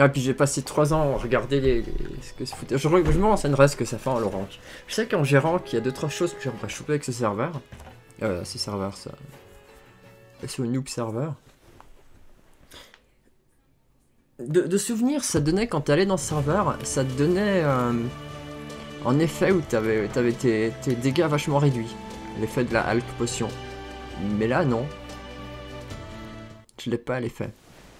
Ah, puis j'ai passé 3 ans à regarder ce que se foutait. Je me renseignerai ce que ça fait en Laurent. Je sais qu'en gérant qu'il y a 2-3 choses que j'aimerais choper avec ce serveur. Ce serveur, ça. C'est au noob serveur. De souvenirs, ça donnait quand t'allais dans ce serveur, ça te donnait un effet où t'avais tes dégâts vachement réduits. L'effet de la Hulk potion. Mais là, non. Je l'ai pas l'effet.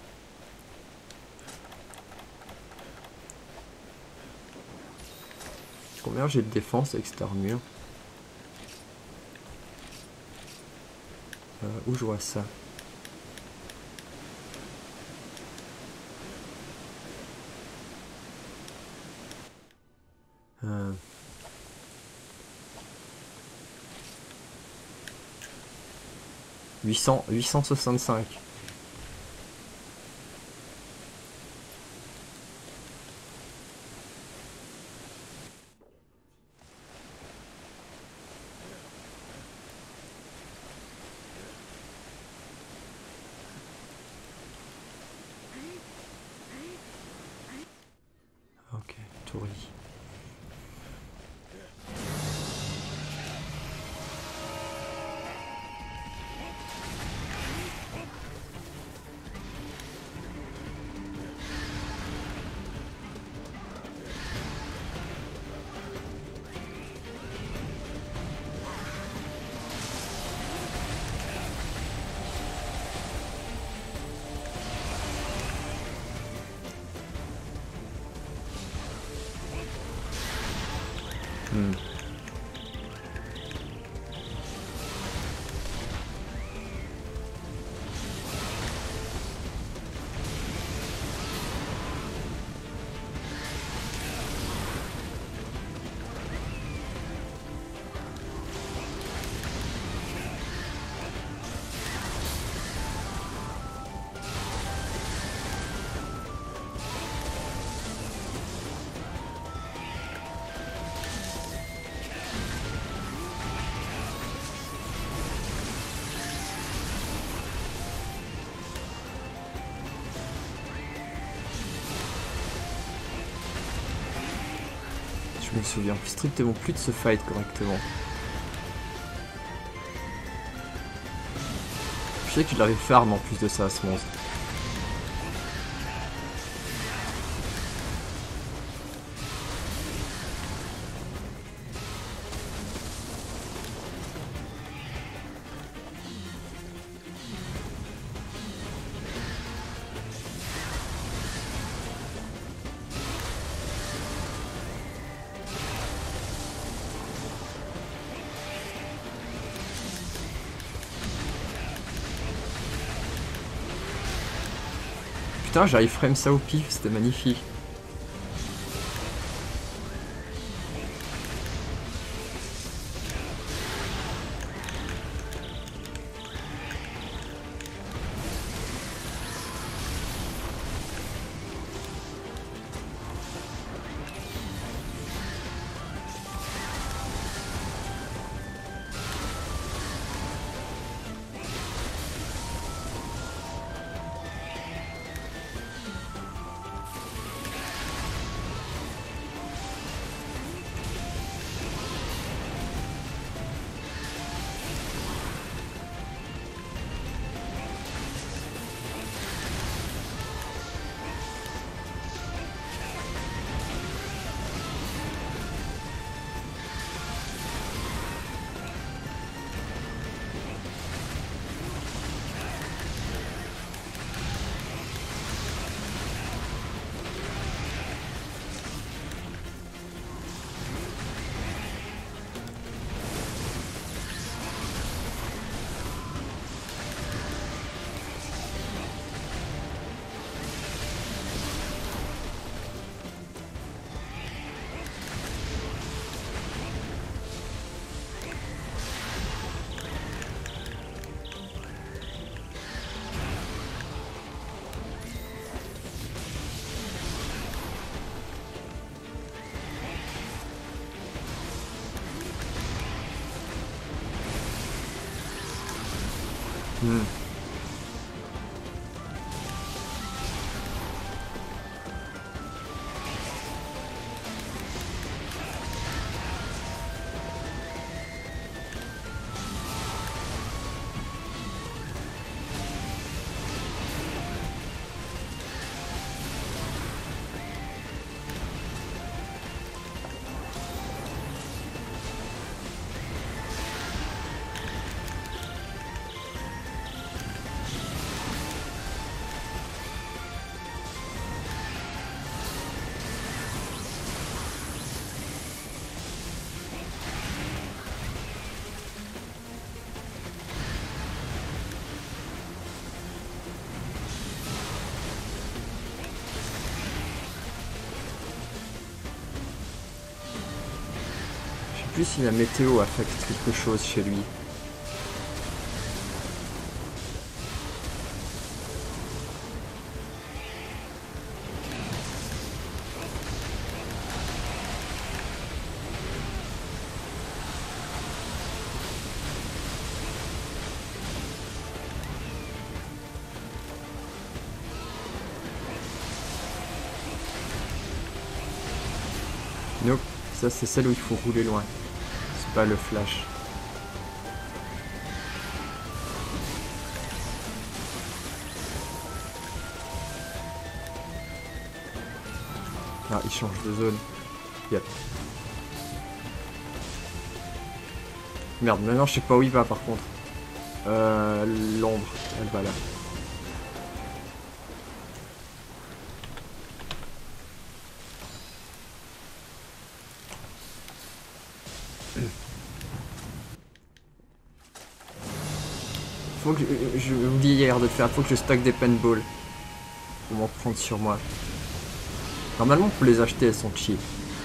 Combien j'ai de défense avec cette armure? Où je vois ça? Euh... 865. Ok, touris. Je me souviens strictement plus de ce fight correctement. Je sais qu'il avait farm en plus de ça, ce monstre. Putain, j'arrive frame ça au pif, c'était magnifique. plus si la météo affecte quelque chose chez lui. Nope, ça c'est celle où il faut rouler loin. C'est pas le flash. Ah, il change de zone. Yep. Merde, maintenant je sais pas où il va par contre. L'ombre, elle va là. Faut que je oubliais hier de le faire, faut que je stocke des paintballs. Pour m'en prendre sur moi. Normalement pour les acheter elles sont cheap.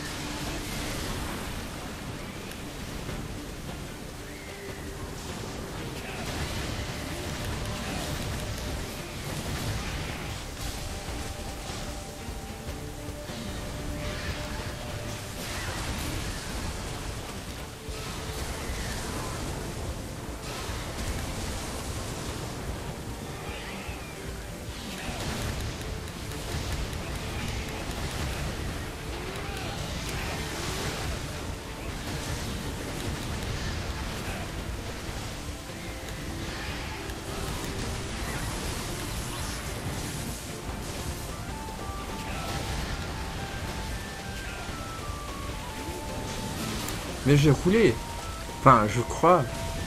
Mais j'ai roulé. Enfin, je crois.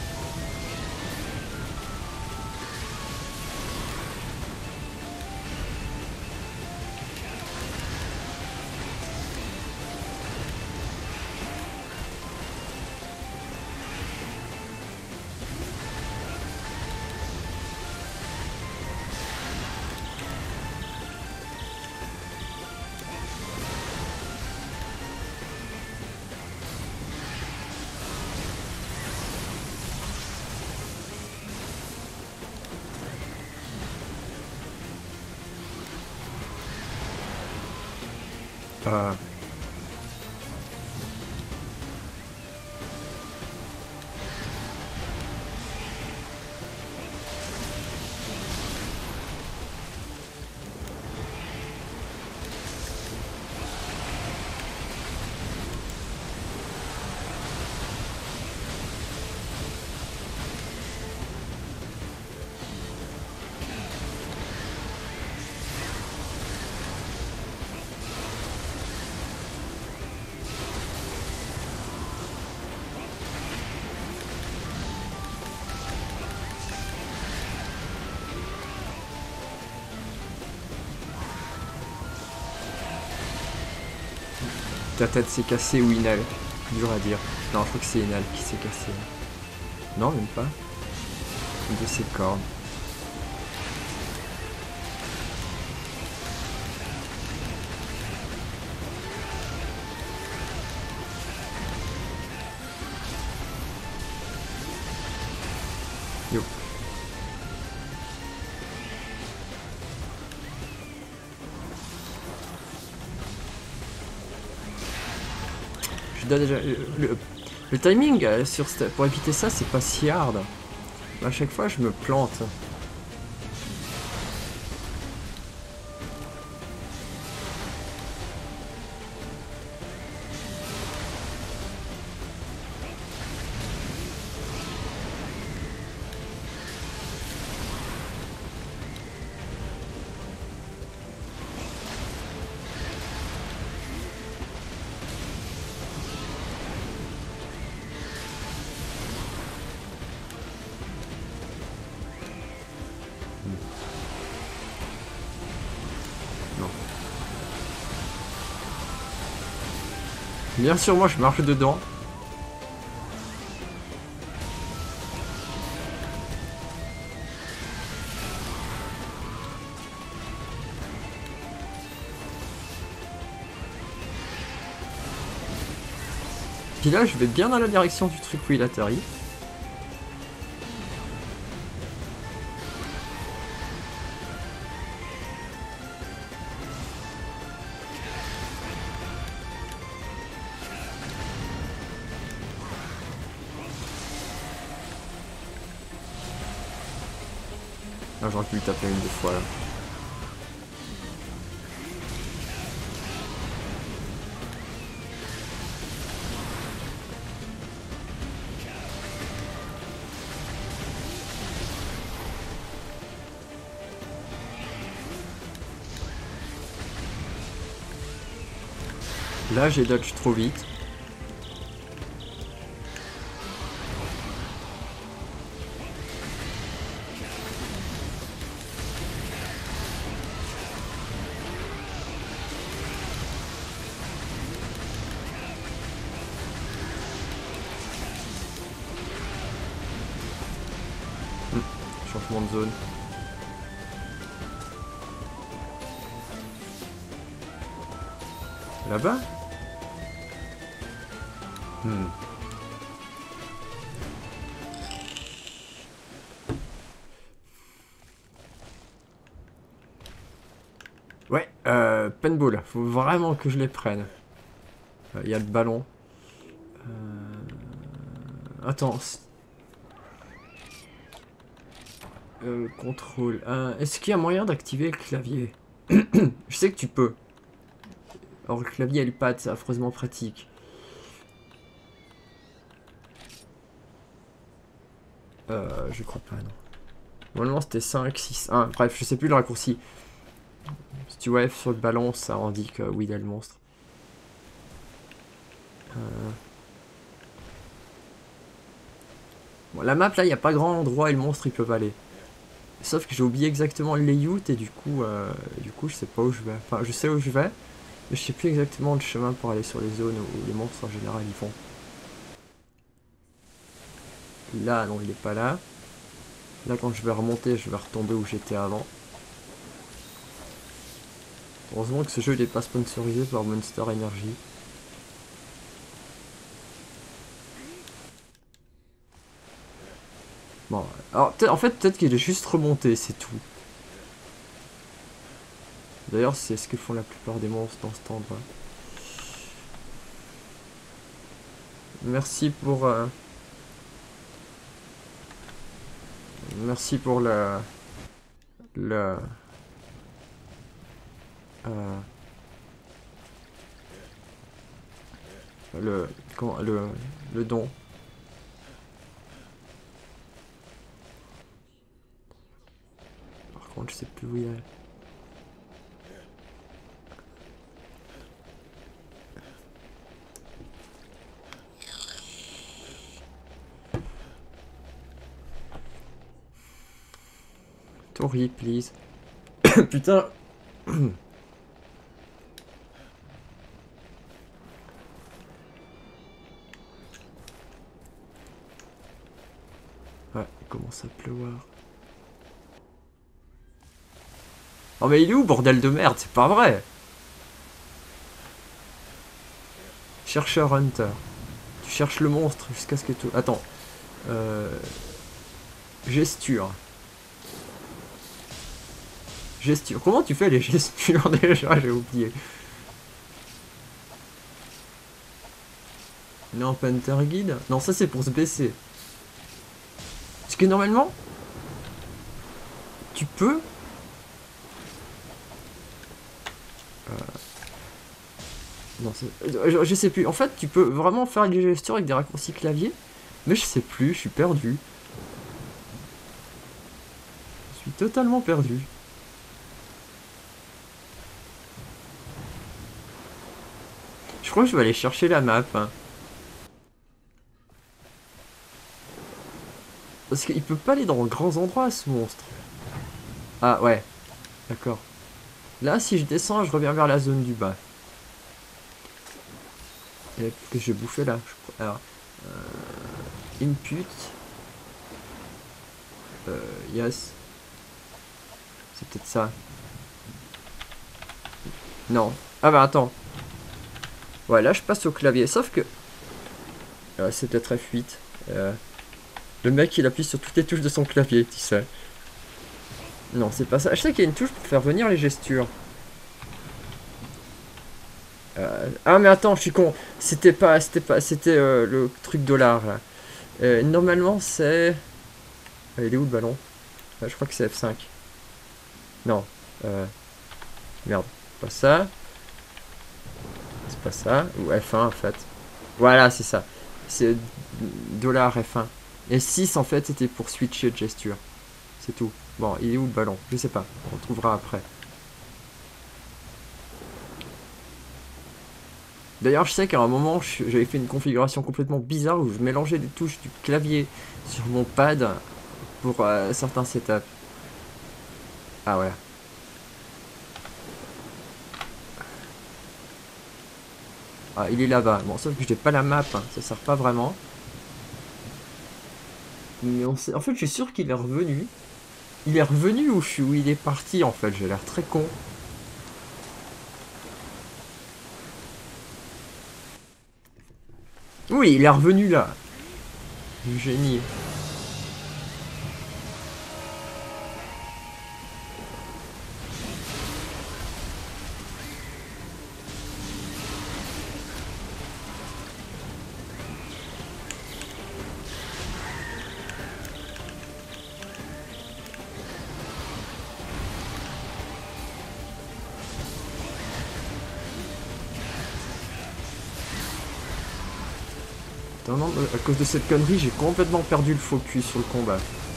Ta tête s'est cassée ou Inal. Dur à dire. Non, je crois que c'est Inal qui s'est cassé. Non, même pas. Une de ses cornes. Yo. Je dois déjà... Le timing pour éviter ça, c'est pas si hard. À chaque fois, je me plante. Bien sûr, moi je marche dedans. Puis là, je vais bien dans la direction du truc où il atterrit. Ah, j'aurais pu le taper une deux fois là. Là, j'ai dodge trop vite. Changement de zone. Là-bas? Ouais, paintball. Faut vraiment que je les prenne. Il y a le ballon. Attends. Contrôle. Est-ce qu'il y a moyen d'activer le clavier? Je sais que tu peux. Alors le clavier et le pad, c'est affreusement pratique. Je crois pas, non. Normalement c'était 5, 6, 1. Bref, je sais plus le raccourci. Si tu vois F sur le ballon, ça indique où il y a le monstre. Bon, la map là, il n'y a pas grand endroit et le monstre il peut aller. Sauf que j'ai oublié exactement le layout et du coup je sais pas où je vais. Enfin, je sais où je vais, mais je sais plus exactement le chemin pour aller sur les zones où les monstres en général ils vont. Là, non, il est pas là. Là, quand je vais remonter, je vais retomber où j'étais avant. Heureusement que ce jeu n'est pas sponsorisé par Monster Energy. Bon, alors en fait, peut-être qu'il est juste remonté, c'est tout. D'ailleurs, c'est ce que font la plupart des monstres dans cet endroit. Merci pour... Merci pour le... Comment... Le don. Par contre, je sais plus où il est. Tori, please. Putain. Ouais, il commence à pleuvoir. Oh mais il est où, bordel de merde? C'est pas vrai. Chercheur Hunter. Tu cherches le monstre jusqu'à ce que tout... Attends. Gesture. Gesture. Comment tu fais les gestures déjà? J'ai oublié. Non, Panther Guide. Non, ça c'est pour se baisser. Parce que normalement, tu peux... Non, je sais plus. En fait, tu peux vraiment faire des gestures avec des raccourcis clavier. Mais je sais plus, je suis perdu. Je suis totalement perdu. Je crois que je vais aller chercher la map. Hein. Parce qu'il peut pas aller dans de grands endroits, ce monstre. Ah, ouais. D'accord. Là, si je descends, je reviens vers la zone du bas. Et que je vais bouffer là. Alors, input. Yes. C'est peut-être ça. Non. Ah bah attends. Ouais, là je passe au clavier. Sauf que C'est peut-être F8. Le mec il appuie sur toutes les touches de son clavier, tu sais. Non, c'est pas ça. Je sais qu'il y a une touche pour faire venir les gestures. Ah mais attends, je suis con. C'était le truc dollar là. Normalement c'est... il est où le ballon? Je crois que c'est F5. Non. Merde. Pas ça. C'est pas ça. Ou F1 en fait. Voilà, c'est ça. C'est dollar F1. Et 6 en fait c'était pour switcher de gesture. C'est tout. Bon, il est où le ballon? Je sais pas. On le trouvera après. D'ailleurs, je sais qu'à un moment, j'avais fait une configuration complètement bizarre où je mélangeais les touches du clavier sur mon pad pour certains setups. Ah ouais. Ah, il est là-bas. Bon, sauf que j'ai pas la map, hein. Ça sert pas vraiment. Mais en fait, je suis sûr qu'il est revenu. Il est revenu où il est parti en fait. J'ai l'air très con. Oui, il est revenu là. Du génie. Non, à cause de cette connerie, j'ai complètement perdu le focus sur le combat.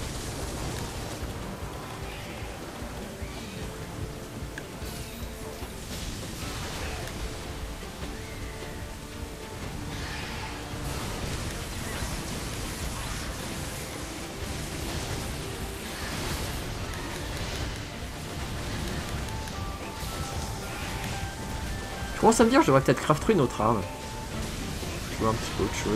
Je commence à me dire que je devrais peut-être crafter une autre arme. Je vois un petit peu autre chose.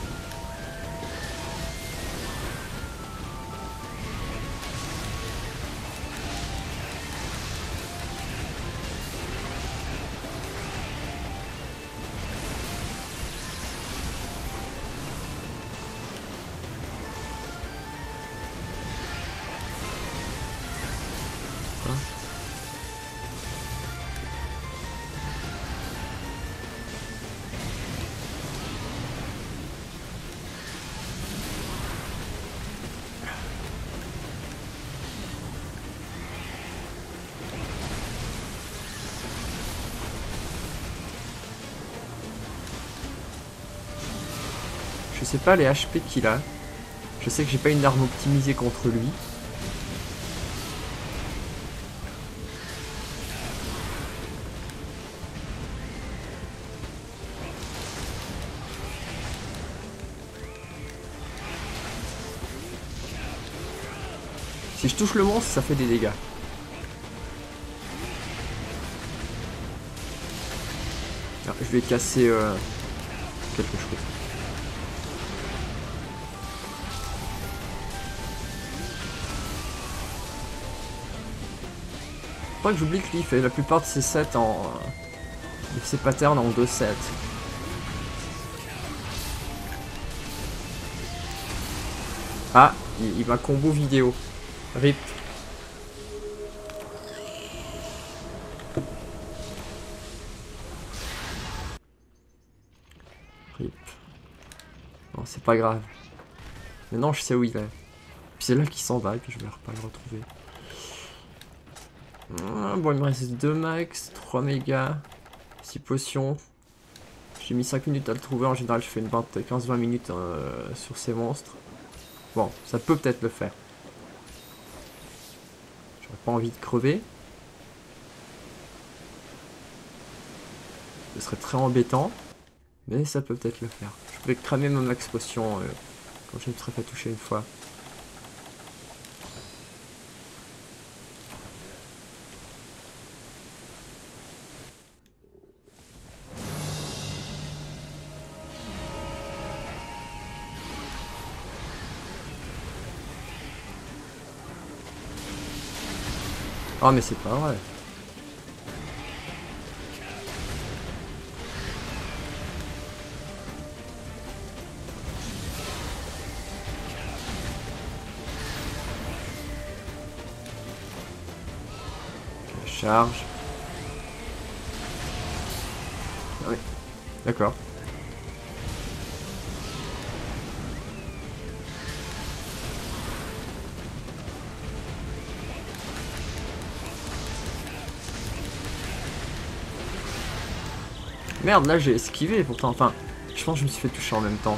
Je sais pas les HP qu'il a. Je sais que j'ai pas une arme optimisée contre lui. Si je touche le monstre, ça fait des dégâts. Alors, je vais casser quelque chose. Faut pas que j'oublie que lui il fait la plupart de ses sets en... ses patterns en 2 sets. Ah, il m'a combo vidéo. RIP. RIP. Non, c'est pas grave. Maintenant je sais où il est. Puis c'est là qu'il s'en va et puis je vais pas le retrouver. Bon, il me reste 2 max, 3 mégas, 6 potions. J'ai mis 5 minutes à le trouver. En général, je fais une 15-20 minutes sur ces monstres. Bon, ça peut peut-être le faire. J'aurais pas envie de crever. Ce serait très embêtant. Mais ça peut peut-être le faire. Je vais cramer ma max potion quand je me serai fait toucher une fois. Oh mais c'est pas vrai. Charge. Ah oui. D'accord. Merde, là j'ai esquivé pourtant. Enfin, je pense que je me suis fait toucher en même temps.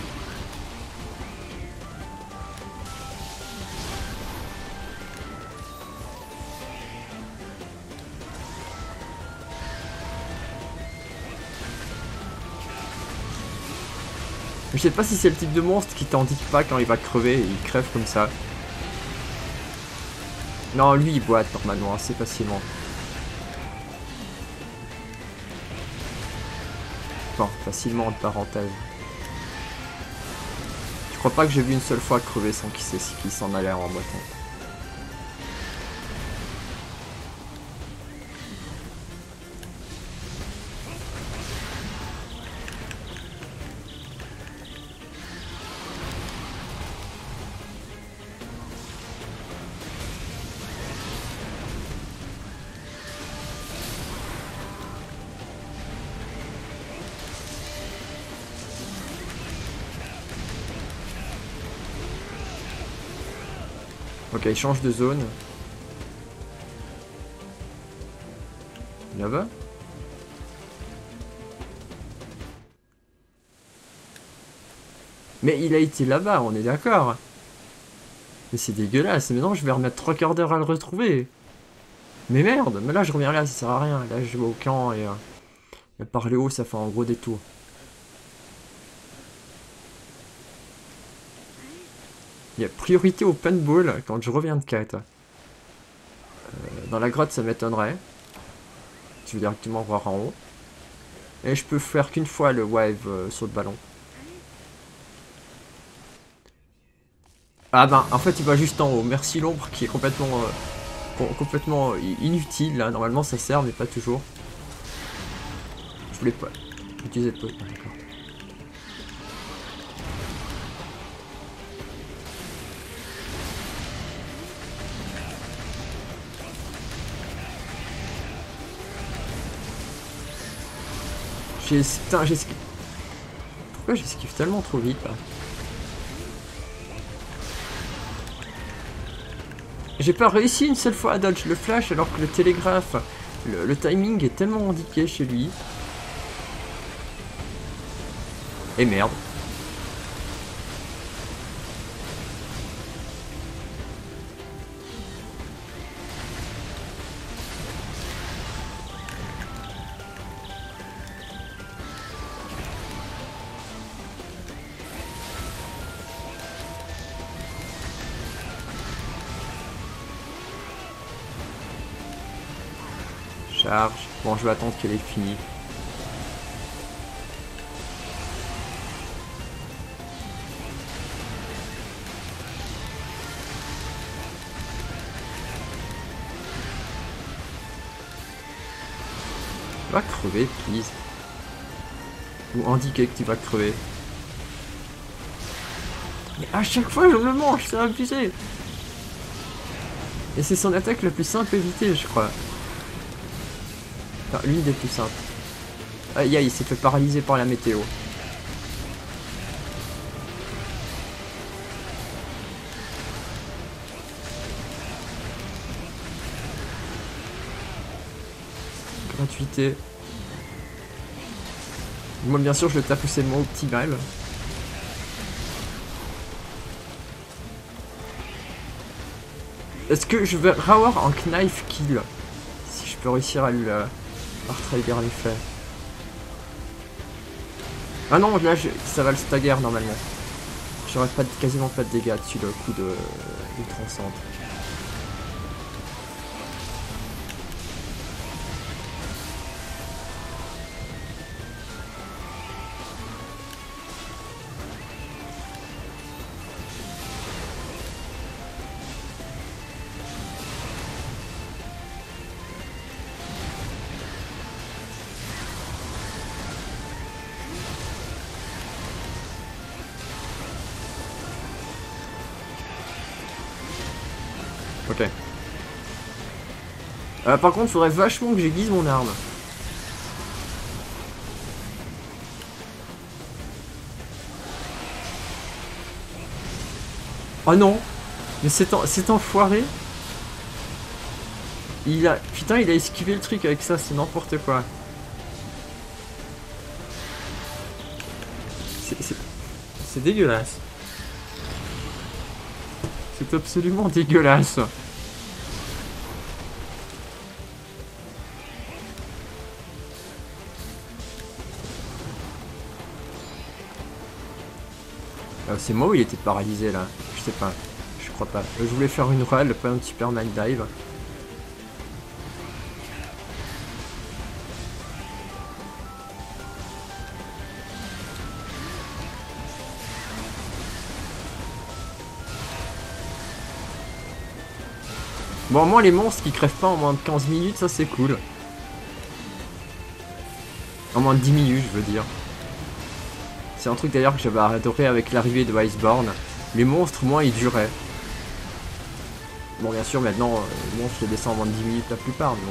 Je sais pas si c'est le type de monstre qui t'indique pas quand il va crever et il crève comme ça. Non, lui il boite normalement assez facilement. Enfin, facilement entre parenthèses. Je crois pas que j'ai vu une seule fois crever sans qu'il s'en allait en boitant. Ok, il change de zone. Là-bas? Mais il a été là-bas, on est d'accord. Mais c'est dégueulasse, maintenant je vais remettre 3 quarts d'heure à le retrouver. Mais merde, mais là je reviens là, ça sert à rien. Là je vais au camp et par le haut ça fait un gros détour. Il y a priorité au paintball quand je reviens de quête. Dans la grotte ça m'étonnerait. Je vais directement voir en haut. Et je peux faire qu'une fois le wave sur le ballon. Ah ben en fait il va juste en haut. Merci l'ombre qui est complètement inutile là. Normalement ça sert mais pas toujours. Je voulais pas utiliser de pause. Ah, d'accord. Putain, j'esquive. Pourquoi j'esquive tellement trop vite là? J'ai pas réussi une seule fois à dodge le flash alors que le télégraphe, le timing est tellement indiqué chez lui. Et merde. Charge. Bon, je vais attendre qu'elle ait fini. Va crever, please. Ou indiquer que tu vas crever. Mais à chaque fois, je le mange, c'est abusé. Et c'est son attaque la plus simple à éviter, je crois. Enfin, l'une des plus simples. Aïe aïe, il s'est fait paralyser par la météo. Gratuité. Moi bien sûr je le tape où c'est le moins optimal. Est-ce que je vais avoir un knife kill? Si je peux réussir à lui retrader l'effet. Ah non, là ça va le stagger normalement. J'aurais quasiment pas de dégâts dessus le coup de transcende. Par contre, faudrait vachement que j'aiguise mon arme. Oh non! Mais cet enfoiré, il a... Putain, il a esquivé le truc avec ça, c'est n'importe quoi. C'est dégueulasse. C'est absolument dégueulasse. C'est moi ou il était paralysé là? Je sais pas. Je crois pas. Je voulais faire une roll, pas un Superman dive. Bon, moi les monstres qui crèvent pas en moins de 15 minutes, ça c'est cool. En moins de 10 minutes, je veux dire. C'est un truc d'ailleurs que j'avais adoré avec l'arrivée de Iceborne. Les monstres, moins, ils duraient. Bon, bien sûr, maintenant, les monstres, je les descends en moins de 10 minutes la plupart, mais bon.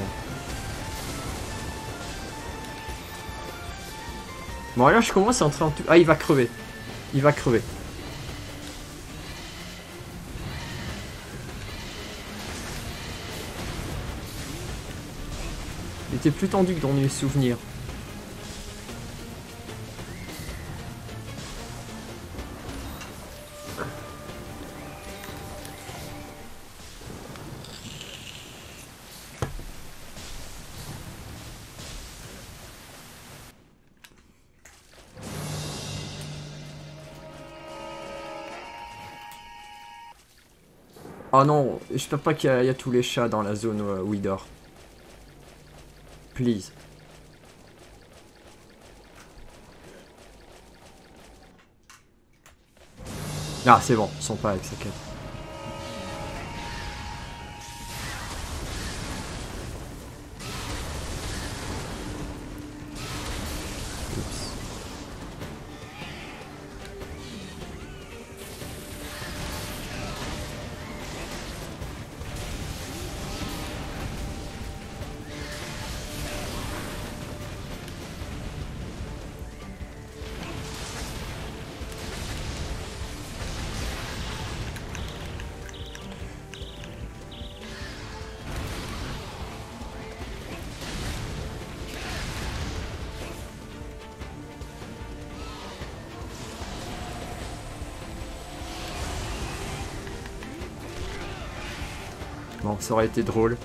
Bon, là, je commence à entrer en tout... Ah, il va crever. Il va crever. Il était plus tendu que dans mes souvenirs. Oh non, j'espère pas qu'il y a tous les chats dans la zone où il dort. Please. Ah, c'est bon, ils sont pas avec sa quête. Bon, ça aurait été drôle.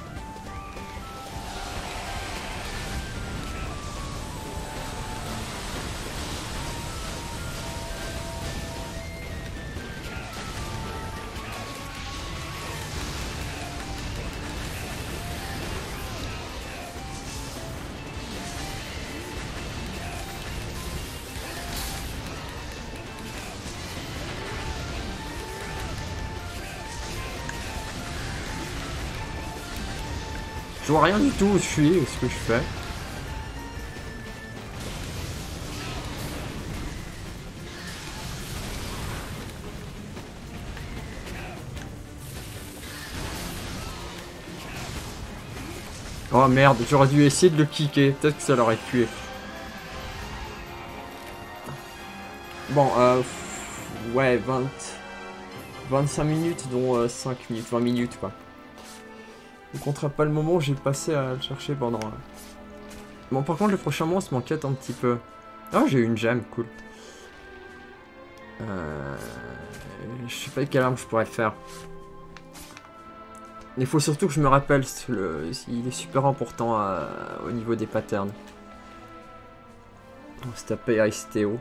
Je vois rien du tout où je suis et ce que je fais. Oh merde, j'aurais dû essayer de le kicker, peut-être que ça l'aurait tué. Bon, ouais, 25 minutes, dont 5 minutes, 20 minutes quoi. On comptera pas le moment où j'ai passé à le chercher pendant... Bon, par contre, le prochain monstre m'inquiète un petit peu. Ah, j'ai eu une gemme, cool. Je sais pas quelle arme je pourrais faire. Il faut surtout que je me rappelle, il est super important au niveau des patterns. On va se taper Ice Théo.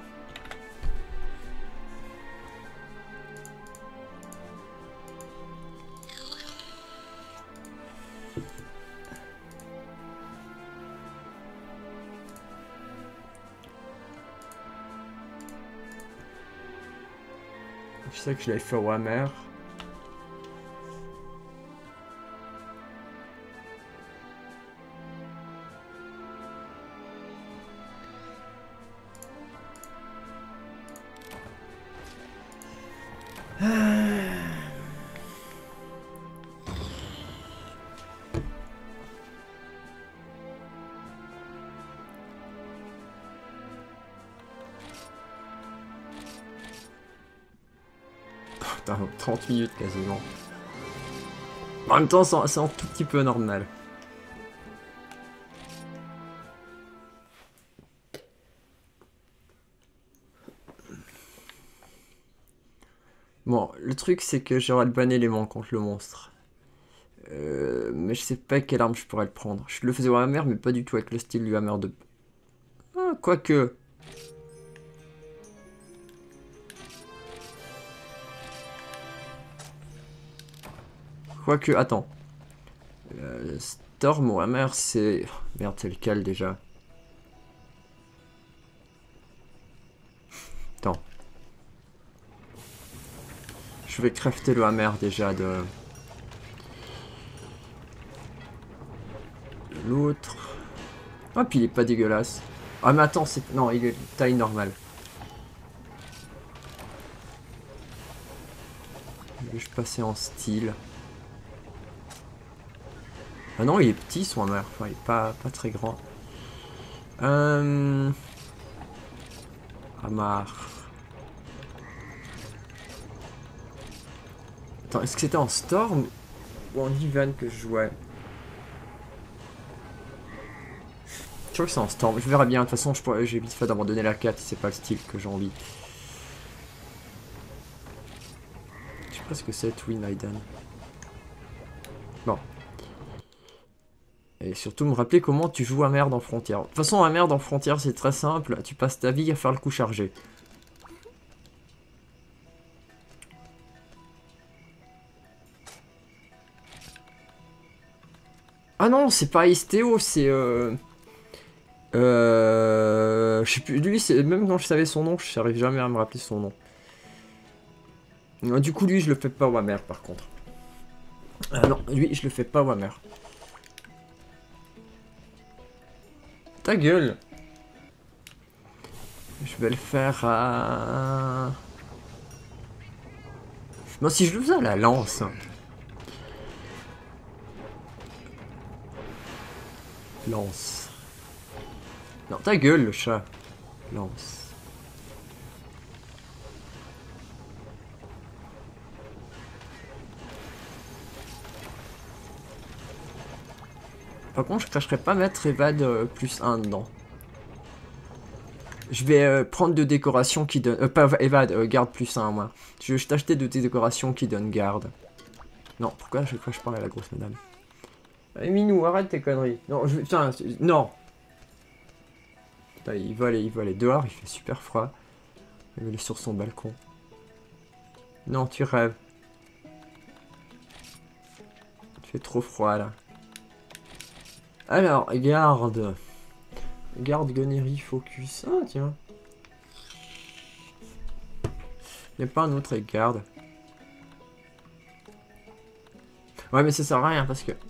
Je sais que je l'avais fait au Hammer. putain, 30 minutes quasiment. En même temps, c'est un tout petit peu normal. Bon, le truc c'est que j'aurai le bon élément contre le monstre. Mais je sais pas quelle arme je pourrais le prendre. Je le faisais au hammer, mais pas du tout avec le style du hammer de... Ah, quoique... Quoique, attends. Storm au hammer, c'est... Merde, c'est lequel déjà? Attends. Je vais crafter le hammer déjà de... L'autre... Ah, puis il est pas dégueulasse. Ah, mais attends, c'est... Non, il est taille normale. Je vais passer en style. Ah non, il est petit son hammer. Enfin, il est pas très grand. Hammer. Attends, est-ce que c'était en Storm ou en Ivan que je jouais? Je crois que c'est en Storm. Je verrai bien. De toute façon, j'ai vite fait d'abandonner la 4 si c'est pas le style que j'ai envie. Je sais pas ce que c'est, Twin Aiden. Bon. Et surtout me rappeler comment tu joues Hammer dans Frontier. De toute façon, Hammer dans Frontier, c'est très simple. Tu passes ta vie à faire le coup chargé. Ah non, c'est pas Istéo, c'est... je sais plus, lui, même quand je savais son nom, je n'arrive jamais à me rappeler son nom. Du coup, lui, je le fais pas au Hammer, par contre. Ah non, lui, je le fais pas au Hammer. Ta gueule! Je vais le faire à... Moi, si je le faisais à la lance... Lance. Non, ta gueule, le chat. Lance. Par contre, je cracherais pas mettre Evade plus 1 dedans. Je vais prendre deux décorations qui donnent... pas Evade, garde plus 1 moi. Je vais t'acheter deux décorations qui donnent garde. Non, pourquoi je crache pas à la grosse madame? Allez, Minou, arrête tes conneries. Non, putain, non. Putain, il veut aller dehors, il fait super froid. Il veut aller sur son balcon. Non, tu rêves. Il fait trop froid, là. Alors, garde. Garde, gunnery, focus. Ah, tiens. Il n'y a pas un autre avec garde. Ouais, mais ça sert à rien, parce que...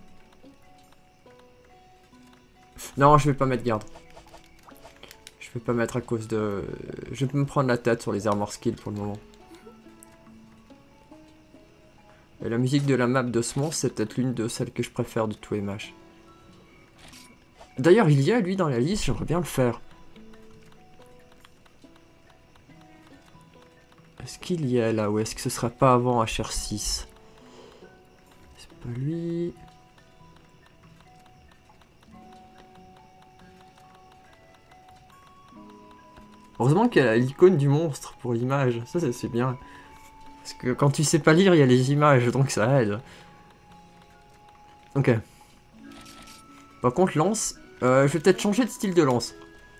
Non, je vais pas mettre garde. Je vais pas mettre à cause de... Je vais me prendre la tête sur les armor skills pour le moment. Et la musique de la map de ce monstre, c'est peut-être l'une de celles que je préfère de tous les matchs. D'ailleurs, il y a lui dans la liste, j'aimerais bien le faire. Est-ce qu'il y a là ou est-ce que ce sera pas avant HR6? C'est pas lui. Heureusement qu'il y a l'icône du monstre pour l'image, ça c'est bien. Parce que quand tu sais pas lire, il y a les images, donc ça aide. Ok. Par contre, lance, je vais peut-être changer de style de lance.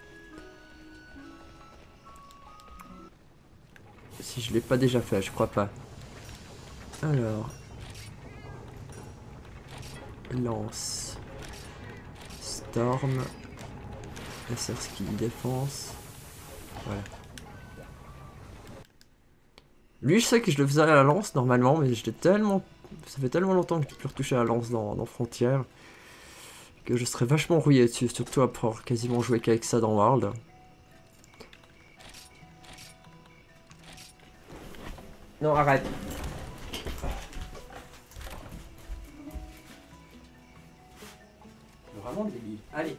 Si je l'ai pas déjà fait, je crois pas. Alors. Lance. Storm. SR skill défense. Voilà. Lui, je sais que je le faisais à la lance normalement, mais j'étais tellement... Ça fait tellement longtemps que je n'ai plus retouché à la lance dans Frontier que je serais vachement rouillé dessus, surtout après avoir quasiment joué qu'avec ça dans World. Non, arrête. Vraiment débile. Allez.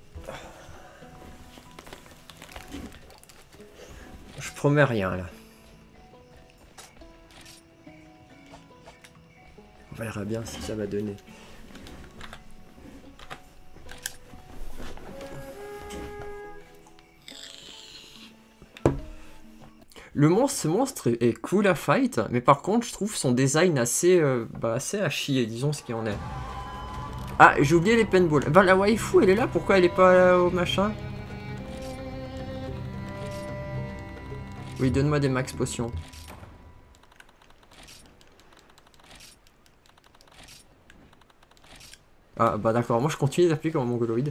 Je promets rien là. On verra bien ce que ça va donner. Ce monstre est cool à fight, mais par contre je trouve son design assez, assez à chier, disons ce qu'il en est. Ah, j'ai oublié les paintballs. Bah la waifu elle est là, pourquoi elle est pas au machin? Oui, donne-moi des max potions. Ah bah d'accord, moi je continue d'appeler comme un mongoloïde.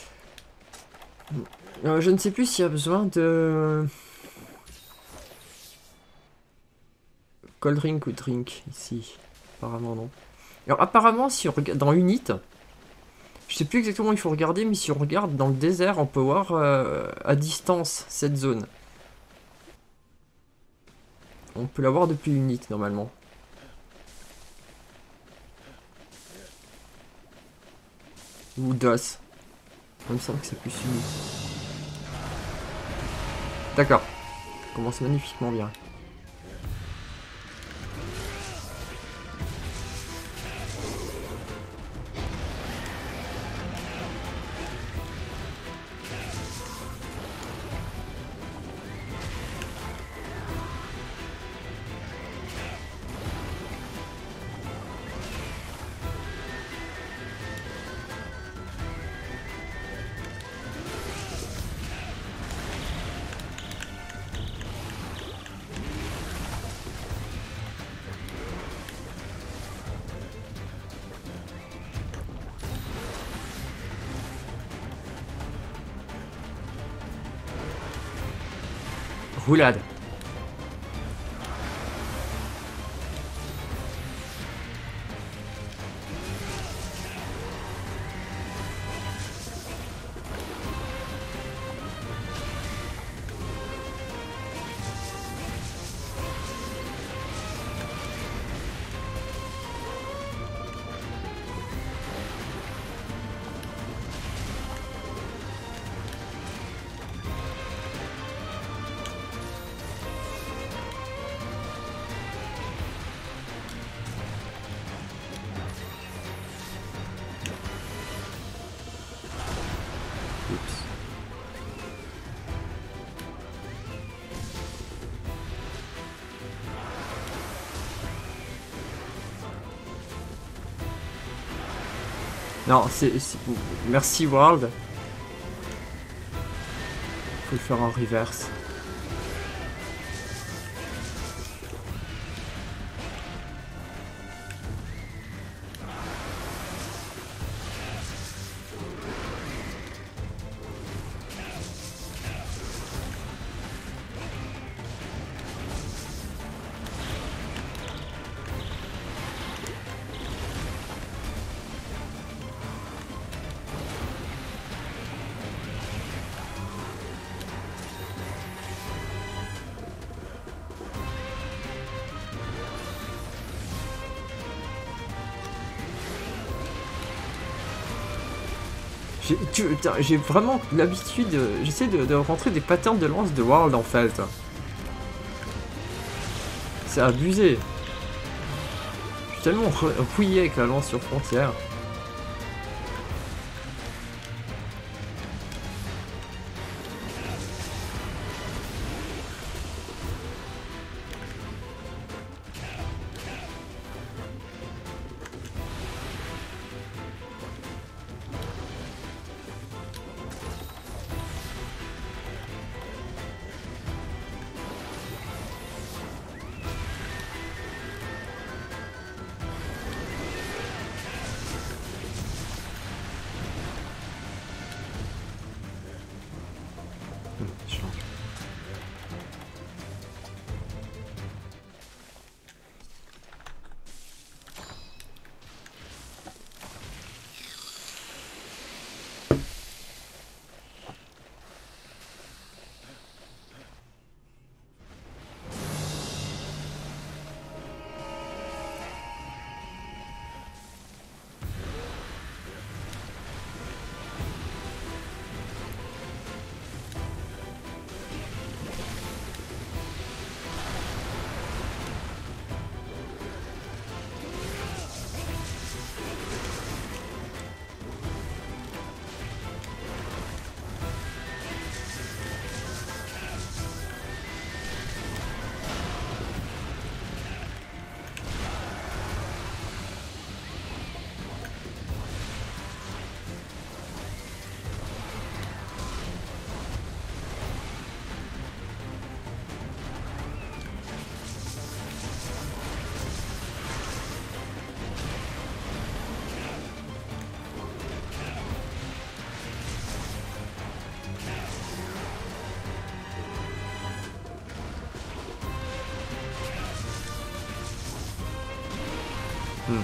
Je ne sais plus s'il y a besoin de... Cold drink ou drink, ici. Apparemment non. Alors apparemment si on regarde dans Unit, je sais plus exactement où il faut regarder, mais si on regarde dans le désert, on peut voir à distance cette zone. On peut la voir depuis Unit normalement. Ou DOS. Il me semble que c'est plus Unit. D'accord. Ça commence magnifiquement bien. Roulade. Non, c'est... Merci World. Faut le faire en reverse. J'ai vraiment l'habitude, j'essaie de rentrer des patterns de lance de World en fait. C'est abusé. Je suis tellement rouillé avec la lance sur frontière. Hmm.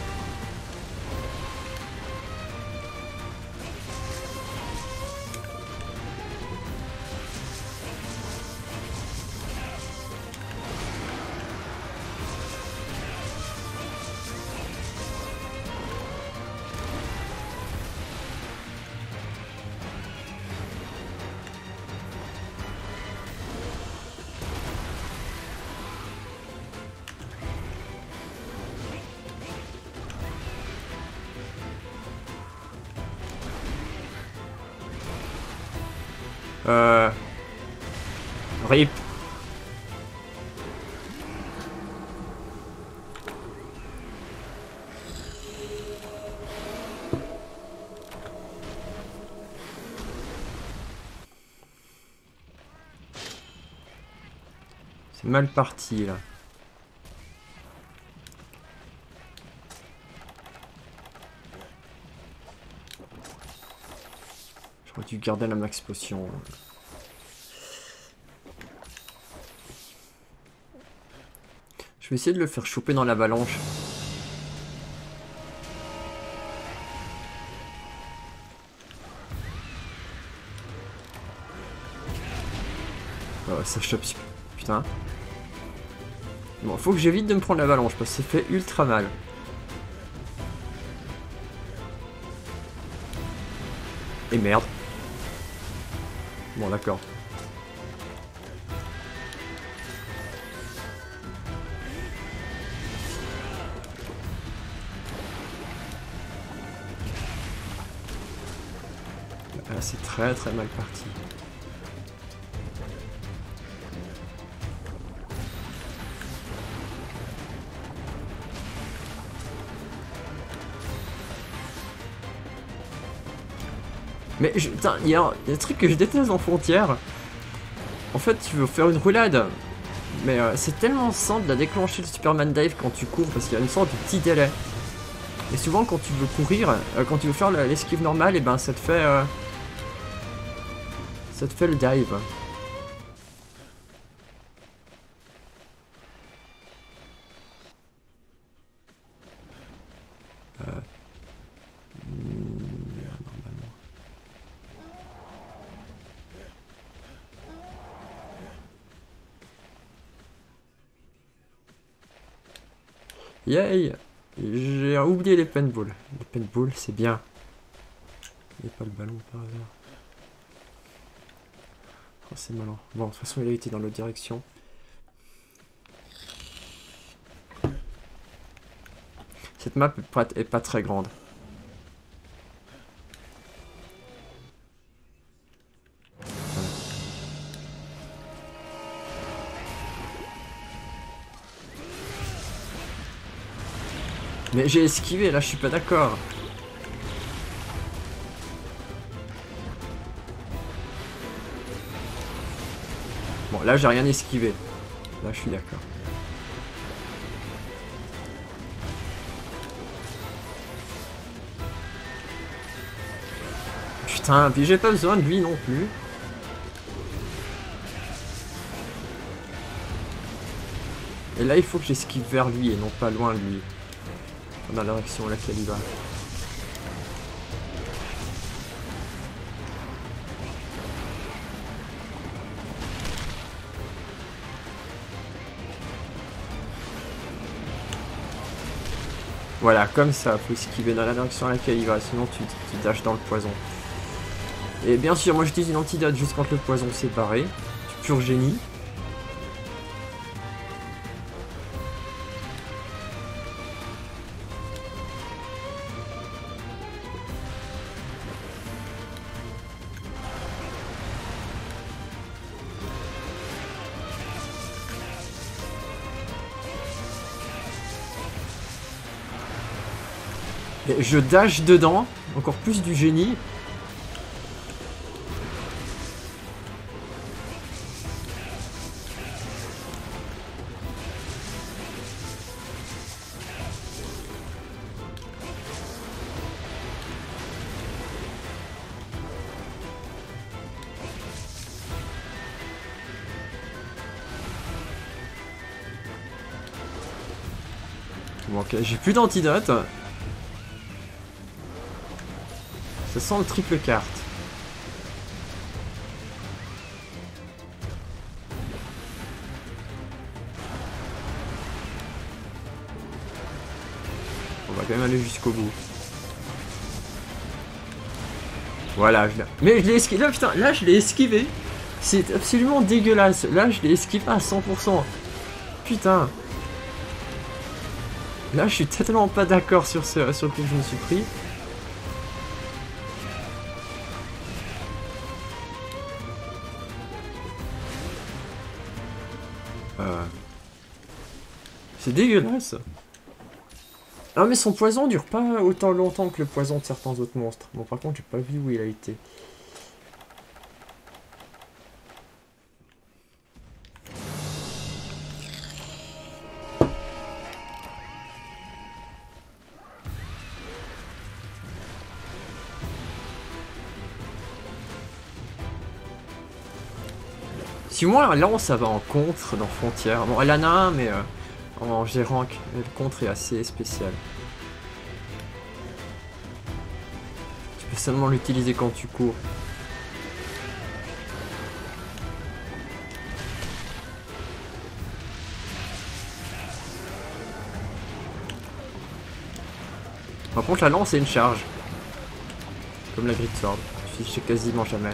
RIP. C'est mal parti là. J'aurais dû garder la max potion. Je vais essayer de le faire choper dans l'avalanche. Oh, ça chope. Putain. Bon, faut que j'évite de me prendre l'avalanche parce que ça fait ultra mal. Et merde. Bon, d'accord. C'est très très mal parti. Mais putain, il y a un truc que je déteste en Frontières. En fait, tu veux faire une roulade. Mais c'est tellement simple de déclencher le Superman Dive quand tu cours parce qu'il y a une sorte de petit délai. Et souvent quand tu veux courir, quand tu veux faire l'esquive normale, et ben ça te fait le dive. Normalement. Yay! J'ai oublié les paintballs. Les paintballs, c'est bien. Il n'y a pas le ballon par hasard. Oh, c'est malin. Bon, de toute façon, il a été dans l'autre direction. Cette map est pas très grande. Mais j'ai esquivé, là, je suis pas d'accord. Bon, là, j'ai rien esquivé. Là, je suis d'accord. Putain, puis j'ai pas besoin de lui non plus. Et là, il faut que j'esquive vers lui et non pas loin de lui. Dans la direction à laquelle il va. Voilà, comme ça, faut esquiver dans la direction à laquelle il va, sinon tu dashes dans le poison. Et bien sûr, moi j'utilise une antidote juste quand le poison s'est barré. Du pur génie. Et je dash dedans, encore plus du génie. Bon, ok, j'ai plus d'antidote. Ça sent le triple carte. On va quand même aller jusqu'au bout. Voilà, mais je l'ai esquivé. Là, putain, là, je l'ai esquivé. C'est absolument dégueulasse. Là, je l'ai esquivé à 100%. Putain. Là, je suis tellement pas d'accord sur ce sur lequel je me suis pris. C'est dégueulasse. Ah mais son poison dure pas autant longtemps que le poison de certains autres monstres. Bon par contre j'ai pas vu où il a été. Si moi là ça va en contre dans Frontières. Bon elle en a un mais en G-Rank, le contre est assez spécial. Tu peux seulement l'utiliser quand tu cours. Par contre la lance c'est une charge. Comme la Great Sword. Je sais quasiment jamais.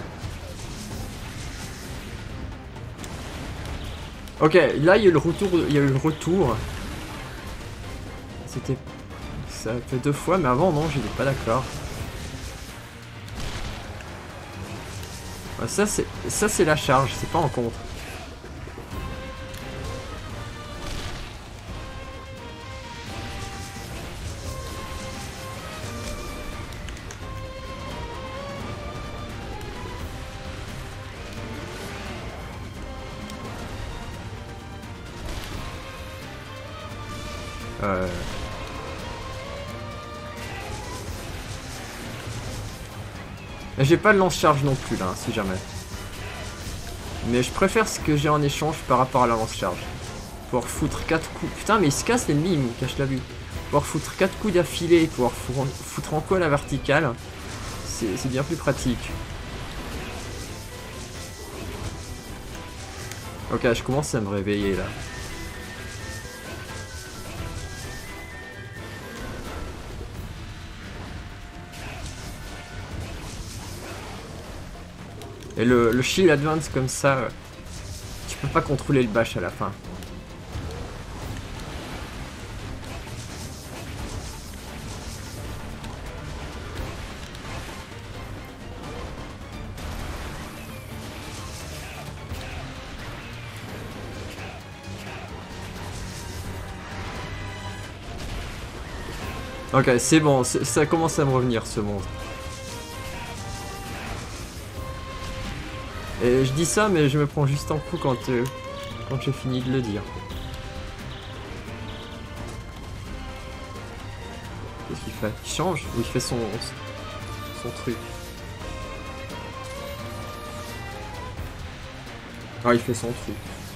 Ok, là il y a eu le retour. C'était... Ça fait 2 fois, mais avant non, j'étais pas d'accord. Ça c'est la charge, c'est pas en contre. J'ai pas de lance-charge non plus là, si jamais. Mais je préfère ce que j'ai en échange par rapport à la lance-charge. Pouvoir foutre 4 coups. Putain, mais il se casse l'ennemi, il me cache la vue. Pouvoir foutre 4 coups d'affilée, pouvoir foutre en quoi la verticale, c'est bien plus pratique. Ok, je commence à me réveiller là. Et le shield advance comme ça, tu peux pas contrôler le bash à la fin. Ok, c'est bon, ça commence à me revenir ce monstre. Et je dis ça, mais je me prends juste un coup quand j'ai fini de le dire. Qu'est-ce qu'il fait? Il change ou il fait son truc? Ah, il fait son truc.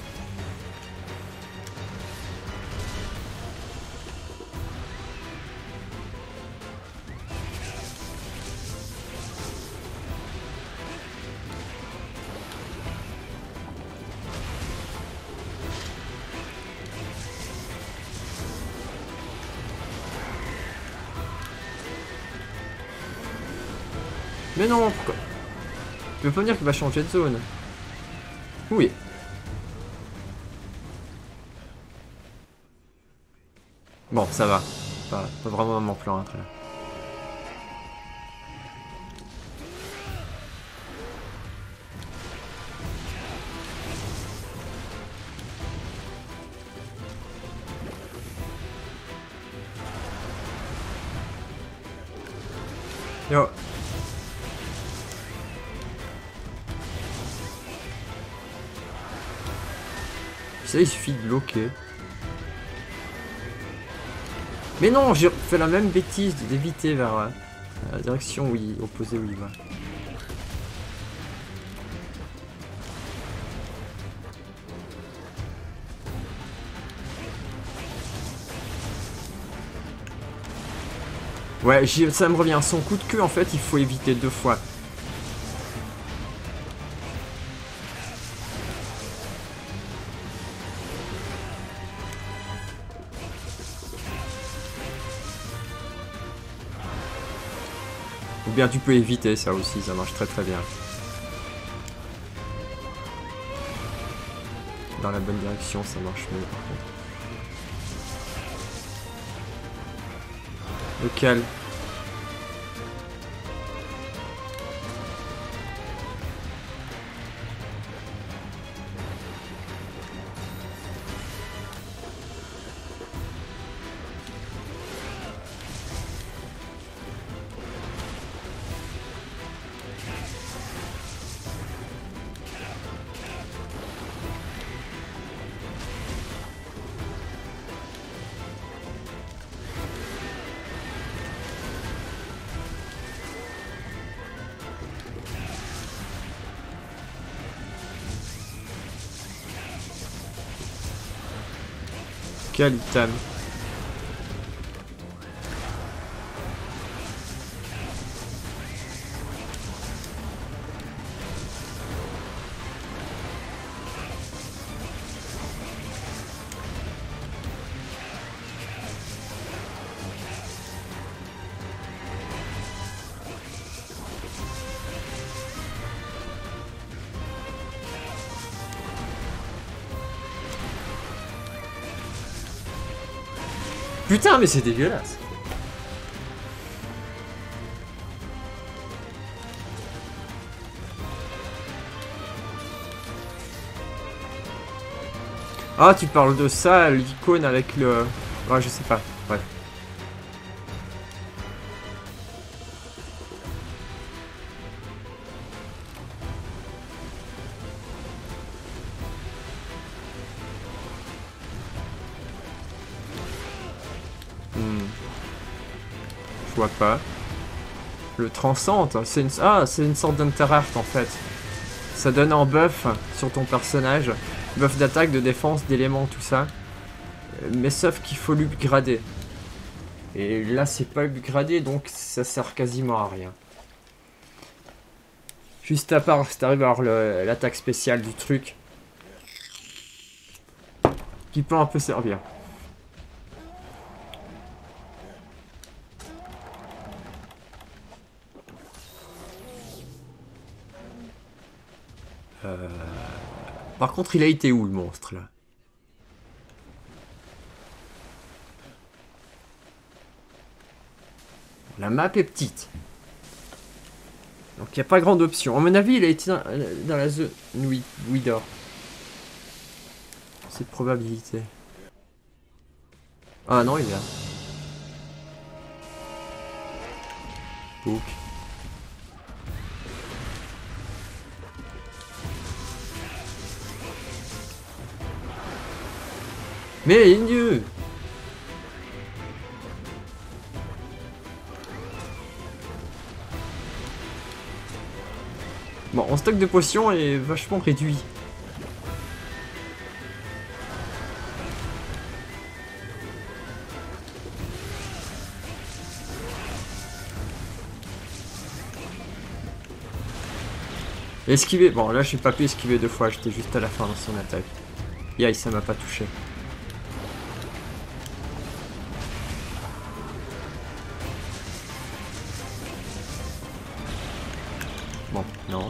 Mais non, pourquoi? Tu veux pas me dire qu'il va changer de zone? Oui. Bon, ça va. Pas vraiment mon plan après. Yo. Ça, il suffit de bloquer. Mais non, j'ai fait la même bêtise d'éviter vers la direction opposée où il va. Ouais, ça me revient. Son coup de queue, en fait, il faut éviter 2 fois. Ou bien tu peux éviter ça aussi, ça marche très très bien. Dans la bonne direction, ça marche mieux par contre. Lequel? Quel item? Putain, mais c'est dégueulasse. Ah, tu parles de ça, l'icône avec le... Ouais, je sais pas. Ouais. Je vois pas. Le transcende, c'est une... Ah, c'est une sorte d'Hunter en fait. Ça donne en buff sur ton personnage. Buff d'attaque, de défense, d'éléments, tout ça. Mais sauf qu'il faut l'upgrader. Et là, c'est pas upgradé, donc ça sert quasiment à rien. Juste à part, si t'arrives à avoir l'attaque spéciale du truc. Qui peut un peu servir. Par contre, il a été où le monstre là? La map est petite. Donc il n'y a pas grande option. À mon avis, il a été dans la zone Widor. C'est de probabilité. Ah non, il est là. Book. Mais il est mieux. Bon, mon stock de potions est vachement réduit. Esquiver. Bon, là, je suis pas pu esquiver 2 fois. J'étais juste à la fin dans son attaque. Yay, ça m'a pas touché. Bon, non.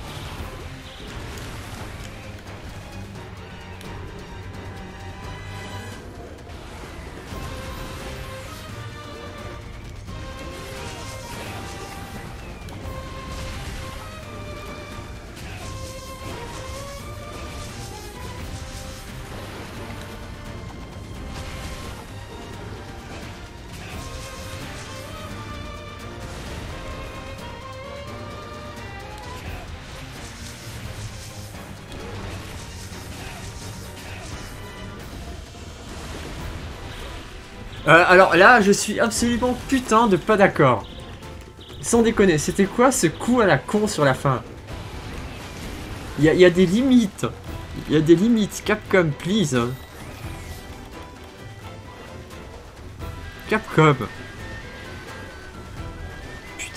Alors là, je suis absolument putain de pas d'accord. Sans déconner, c'était quoi ce coup à la con sur la fin? Il y a des limites. Il y a des limites. Capcom, please.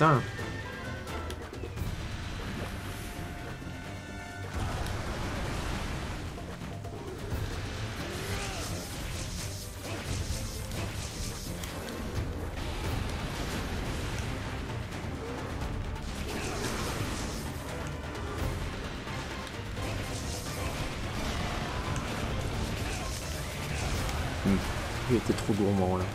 putain. J'ai été trop gourmand là.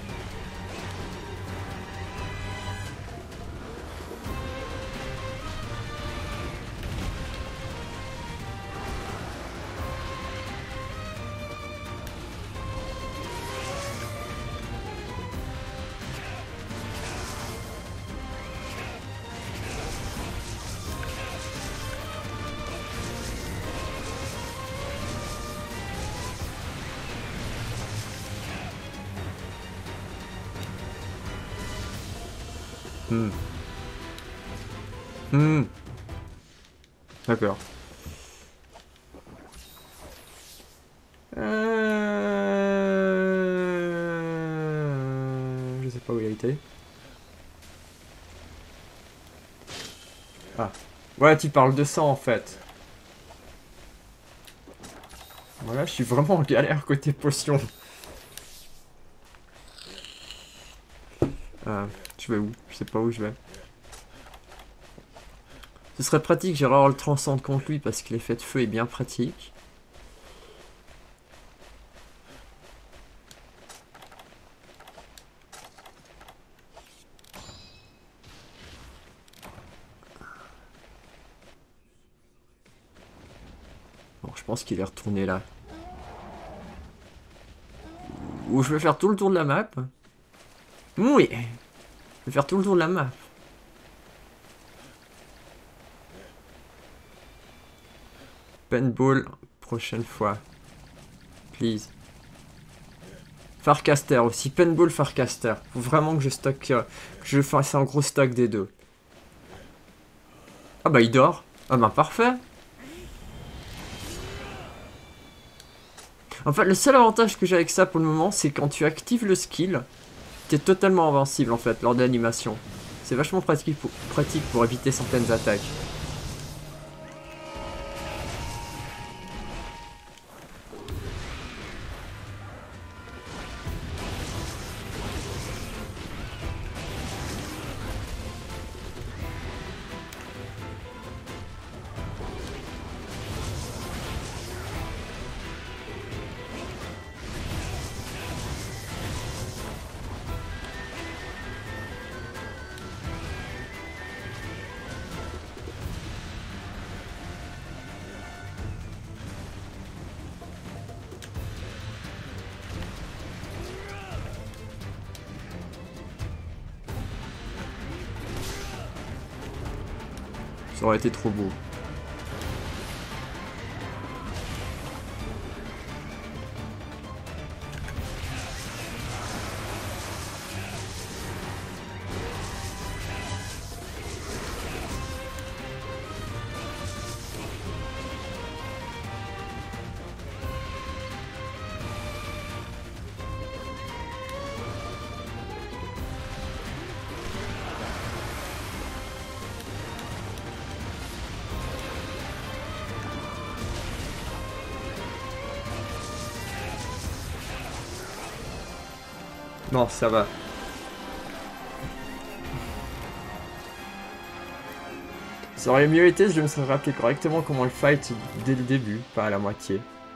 D'accord. Je sais pas où il a été. Ah. Ouais, tu parles de ça en fait. Voilà, je suis vraiment en galère côté potion. Je vais où? Je sais pas où je vais. Ce serait pratique, j'irais le transcende contre lui parce que l'effet de feu est bien pratique. Bon, je pense qu'il est retourné là. Ou je vais faire tout le tour de la map. Oui! Je vais faire tout le tour de la map. Paintball, prochaine fois. Please. Farcaster aussi. Paintball, Farcaster. Faut vraiment que je stocke. Que je fasse un gros stock des deux. Ah bah il dort. Ah bah parfait. En fait, le seul avantage que j'ai avec ça pour le moment, c'est quand tu actives le skill, t'es totalement invincible en fait lors de l'animation. C'est vachement pratique pour éviter certaines attaques. Ça aurait été trop beau. Non, ça va. Ça aurait mieux été si je me serais rappelé correctement comment le fight dès le début, pas à la moitié.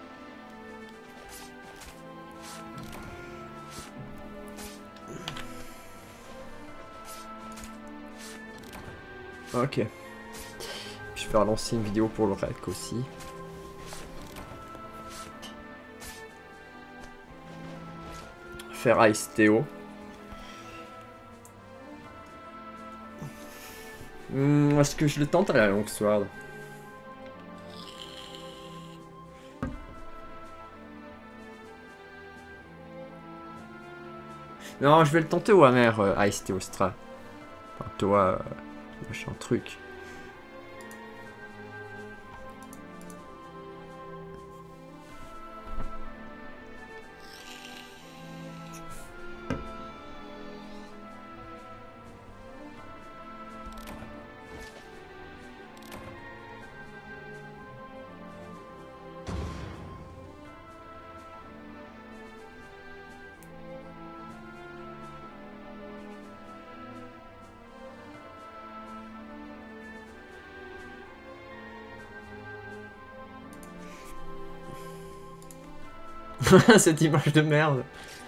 Ok. Je vais relancer une vidéo pour le rec aussi. Faire Ice Théo. Est-ce que je le tente à la Longsword? Non, je vais le tenter au Hammer Ice Théostra. Enfin, toi, machin truc. Cette image de merde.